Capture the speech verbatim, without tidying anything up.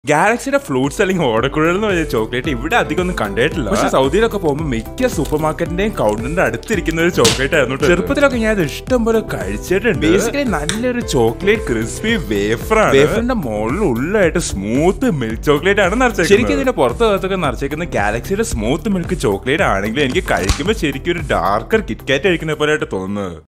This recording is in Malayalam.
ഗാലക്സിയുടെ ഫ്ലൂട്ട്സ് അല്ലെങ്കിൽ ഓടക്കുഴൽ എന്ന് പറഞ്ഞ ചോക്ലേറ്റ് ഇവിടെ അധികം ഒന്നും കണ്ടിട്ടില്ല. പക്ഷെ സൗദിയിലൊക്കെ പോകുമ്പോൾ മിക്ക സൂപ്പർ മാർക്കറ്റിന്റെയും കൗണ്ടറിന്റെ അടുത്തിരിക്കുന്ന ഒരു ചോക്ലേറ്റ് ആയിരുന്നു. ചെറുപ്പത്തിലൊക്കെ ഞാൻ അത് ഇഷ്ടം പോലെ കഴിച്ചിട്ടുണ്ട്. ബേസിക്കലി നല്ലൊരു ചോക്ലേറ്റ് ക്രിസ്പി വേഫറാണ്. വേഫറിന്റെ മുകളിൽ ഉള്ളായിട്ട് സ്മൂത്ത് മിൽക്ക് ചോക്ലേറ്റ് ആണ് നിറച്ചേക്കുന്നത്. ശരിക്കും ഇതിന്റെ പുറത്ത് ഭാഗത്തൊക്കെ നിറച്ചേക്കുന്ന ഗാലക്സിയുടെ സ്മൂത്ത് മിൽക്ക് ചോക്ലേറ്റ് ആണെങ്കിലും എനിക്ക് കഴിക്കുമ്പോൾ ശരിക്കും ഒരു ഡാർക്കർ കിറ്റ്കാറ്റ് കഴിക്കുന്ന പോലെ ആയിട്ട് തോന്നുന്നത്.